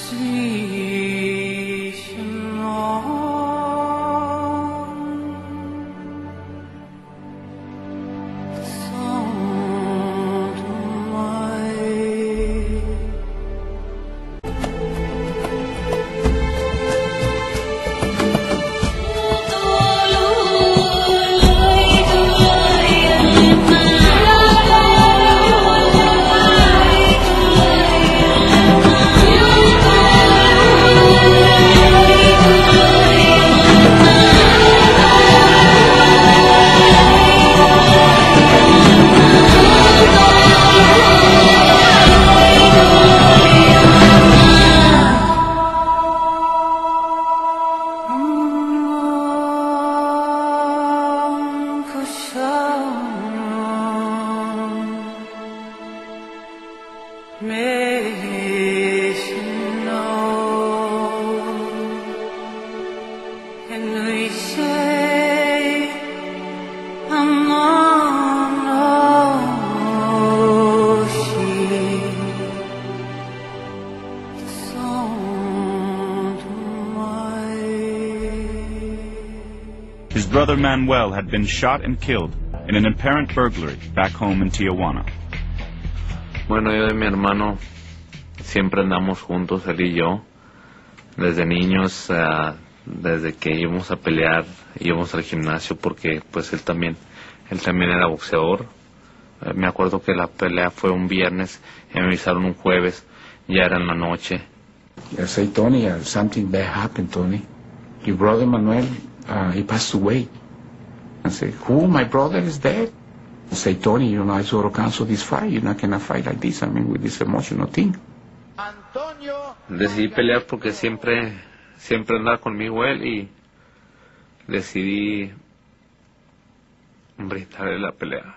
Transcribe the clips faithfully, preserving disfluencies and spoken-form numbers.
His brother Manuel had been shot and killed in an apparent burglary back home in Tijuana. Bueno, yo y mi hermano siempre andamos juntos, él y yo. Desde niños, uh, desde que íbamos a pelear, íbamos al gimnasio porque pues él también, él también era boxeador. Uh, me acuerdo que la pelea fue un viernes y me avisaron un jueves, ya era en la noche. I say, Tony, uh, something bad happened, Tony. Your brother Manuel, uh, he passed away. I say, who? My brother is dead? I say, Tony, you know, I sort of cancel this fight. You're not gonna fight like this. I mean, with this emotional thing. Decidí pelear porque siempre, siempre andaba conmigo él y decidí brindarle la pelea.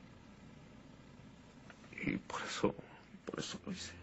Y por eso, por eso lo hice.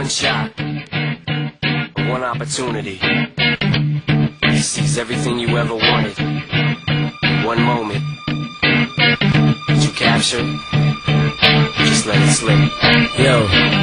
one shot, one opportunity. He sees everything you ever wanted. One moment. Did you capture it? Just let it slip. Yo.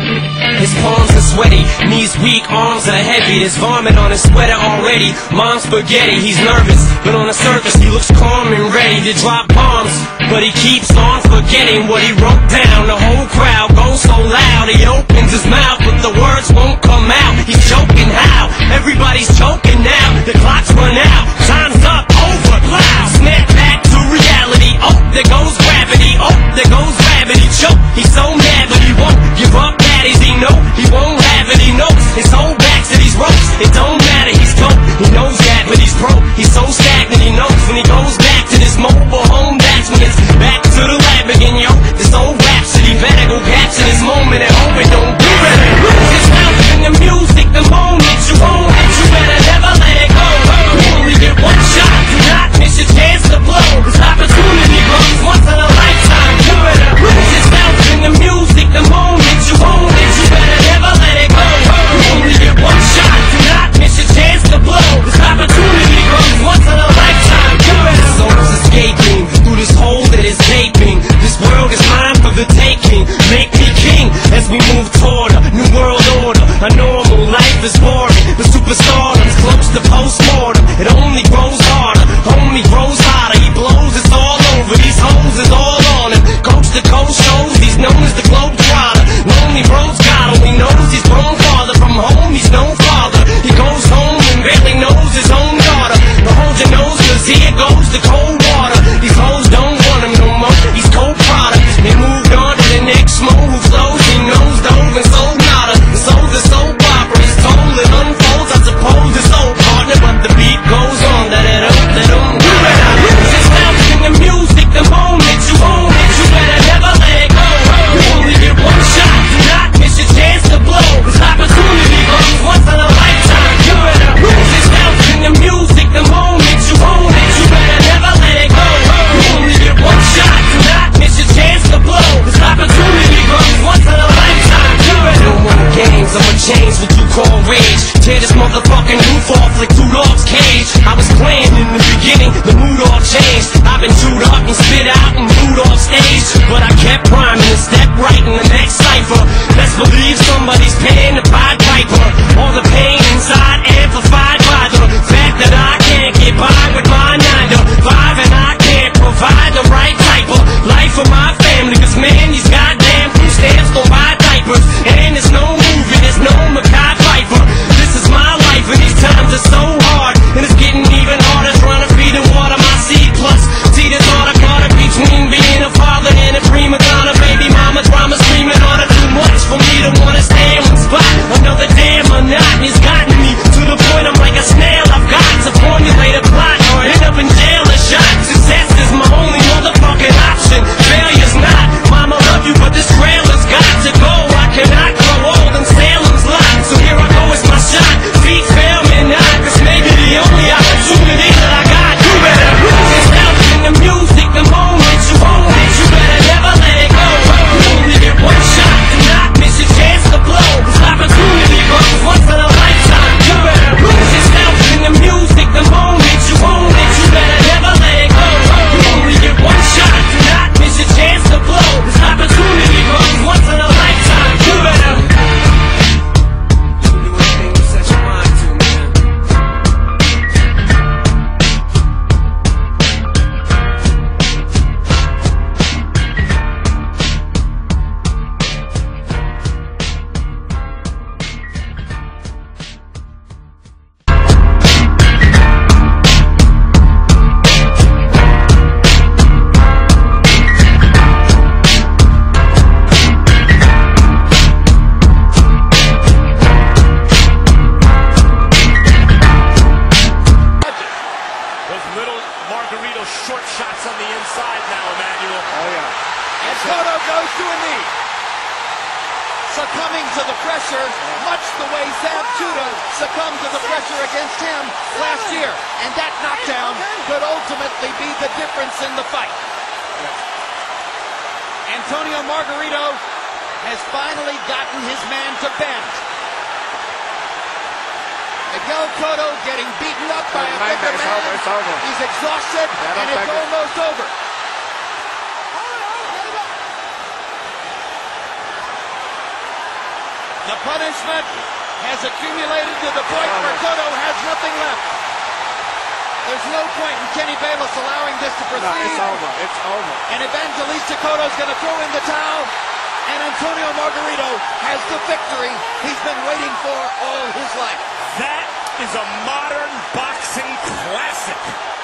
His palms are sweaty, knees weak, arms are heavy. There's vomit on his sweater already. Mom's spaghetti, he's nervous, but on the surface he looks calm and ready to drop bombs. But he keeps on forgetting what he wrote down. The whole crowd goes so loud, he opens his mouth, but the words won't come out. He's choking how? Everybody's choking now. The clock's run out, time's up, over, loud. Snap back to reality. Oh, there goes gravity. Oh, there goes gravity. Choke, he's so mad, but he won't give up. Daddies, he know he won't have it. He knows his whole back to these ropes. It don't matter, he's dope. He knows that, but he's broke. He's so stagnant. He knows when he goes back to this mobile home. That's when it's back to the lab again, yo. This old rhapsody better go capture this moment at home and don't do it. Lose yourself in the music, the moment you own it. You better never let it go. You only get one shot. Do not miss your chance to blow. This opportunity comes once in a lifetime. You better lose yourself in the music, the moment you own it. You better never let it go. You only get one shot. Do not miss your chance to blow. This opportunity comes once in a lifetime. You better. Soul's escaping through this hole that is gaping. This world is mine for the taking. Make me king as we move toward a new world order. A normal life is boring, but superstardom's close to postmortem. It only grows harder, only grows hotter. He blows, it's all over. These hoes is all on him. Coast to coast shows, he's known as the globe trotter. Lonely roads got him, he knows he's grown farther from home. He's no father. He goes home and barely knows his own daughter. But hold your nose, cause here goes the cold water. These hoes don't want him no more. He's cold product. They moved on to the next mo who flows. He knows dove and sold nada. The soul, the soap opera is told. It unfolds. I suppose it's old partner, but the beat goes on. That it up, that um. You better lose yourself in the music, the moment you own it. You better never let it go. You only get one shot. Do not miss your chance to blow. This opportunity comes once in a lifetime. You better lose yourself in the music, the moment you own it. You better never let it go. You only get one shot. Do not miss your chance to blow. This opportunity comes once in a lifetime. You better. No more games, I'ma change what you call rage. Tear this motherfucking roof off like Rudolph's cage. I was playing in the beginning, the mood all changed. I've been chewed up and spit out and booed off stage, but I kept rhyming and stepped right in the next cipher. Best believe somebody's paying the Pied Piper. All the pain inside amplified by the fact that I can't get by with my nine to five, and I can't provide the right type of life for my family. Cause man, these goddamn food stamps don't buy diapers, and there's no movie, there's no Mackay Pfeiffer. This is my life and these times are so hard, and it's getting even harder trying to feed and water my seed. Plus, see this order caught up between being a father and a prima donna. Baby mama drama screaming on it too much for me to wanna stay in one spot. Another damn monotony's gotten me to the point I'm like a snail. I've got to formulate a plot or end up in jail or shot. Success is my only motherfucking option. Failure's not. Mama love you, but this trailer's got to go. I cannot grow old and Salem's lot. So here I go, it's my shot. Feet fail me not, cause maybe the only opportunity that I got. You better lose yourself in the music, the moment you own it. You better never let it go. You only get one shot. Do not miss your chance to blow. This opportunity comes once in a lifetime. You better lose yourself in the music, the moment you own it. You better never let it go. You only get one shot. Do not miss your chance to blow. This opportunity comes once in a lifetime. You better. You do anything you set your mind to, man. Those little Margarito short shots on the inside now, Emmanuel. Oh, yeah. And Cotto goes to a knee. Succumbing to the pressure, much the way Zab Judah succumbed to the pressure against him last year. And that knockdown could ultimately be the difference in the fight. Antonio Margarito has finally gotten his man to bend. Miguel Cotto getting beaten up by a bigger It's man. over, it's over. He's exhausted, Yeah, and don't it's take it. almost over. The punishment has accumulated to the point where Cotto has nothing left. There's no point in Kenny Bayless allowing this to proceed. No, it's over. It's over. And Evangelista Cotto's going to throw in the towel. And Antonio Margarito has the victory he's been waiting for all his life. That is a modern boxing classic.